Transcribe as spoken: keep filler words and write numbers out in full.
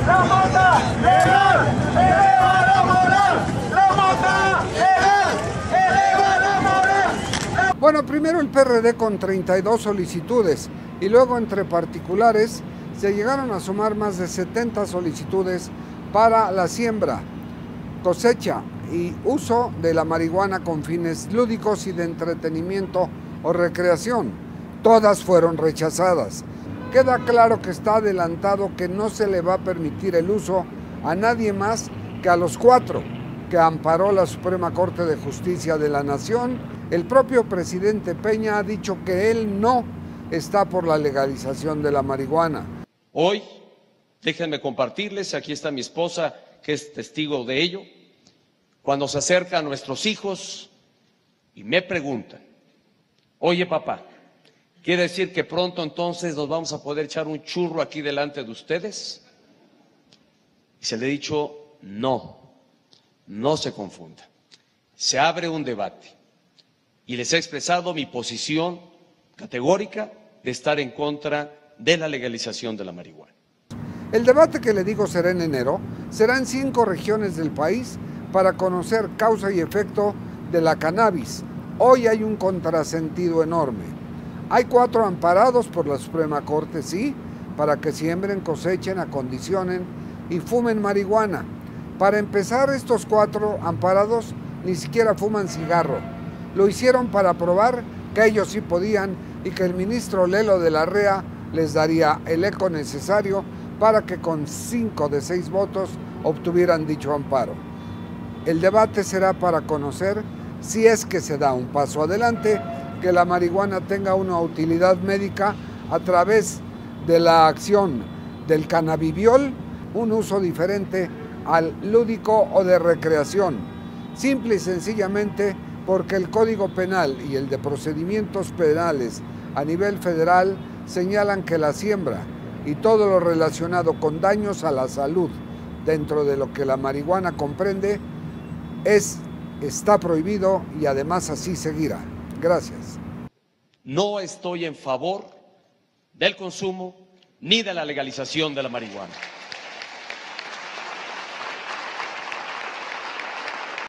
la mota legal, eleva la moral, la mota legal, eleva la moral. Bueno, primero el P R D con treinta y dos solicitudes y luego entre particulares se llegaron a sumar más de setenta solicitudes para la siembra, cosecha y uso de la marihuana con fines lúdicos y de entretenimiento o recreación. Todas fueron rechazadas. Queda claro que está adelantado que no se le va a permitir el uso a nadie más que a los cuatro que amparó la Suprema Corte de Justicia de la Nación. El propio presidente Peña ha dicho que él no está por la legalización de la marihuana. Hoy, déjenme compartirles, aquí está mi esposa, que es testigo de ello, cuando se acercan nuestros hijos y me preguntan, oye papá, ¿quiere decir que pronto entonces nos vamos a poder echar un churro aquí delante de ustedes? Y se le he dicho, no, no se confunda. Se abre un debate y les he expresado mi posición categórica de estar en contra de la legalización de la marihuana. El debate que le digo será en enero, será en cinco regiones del país para conocer causa y efecto de la cannabis. Hoy hay un contrasentido enorme. Hay cuatro amparados por la Suprema Corte, sí, para que siembren, cosechen, acondicionen y fumen marihuana. Para empezar, estos cuatro amparados ni siquiera fuman cigarro. Lo hicieron para probar que ellos sí podían y que el ministro Lelo de la R E A les daría el eco necesario para que con cinco de seis votos obtuvieran dicho amparo. El debate será para conocer si es que se da un paso adelante, que la marihuana tenga una utilidad médica a través de la acción del cannabidiol, un uso diferente al lúdico o de recreación, simple y sencillamente porque el Código Penal y el de procedimientos penales a nivel federal señalan que la siembra y todo lo relacionado con daños a la salud dentro de lo que la marihuana comprende es, está prohibido y además así seguirá. Gracias. No estoy en favor del consumo ni de la legalización de la marihuana.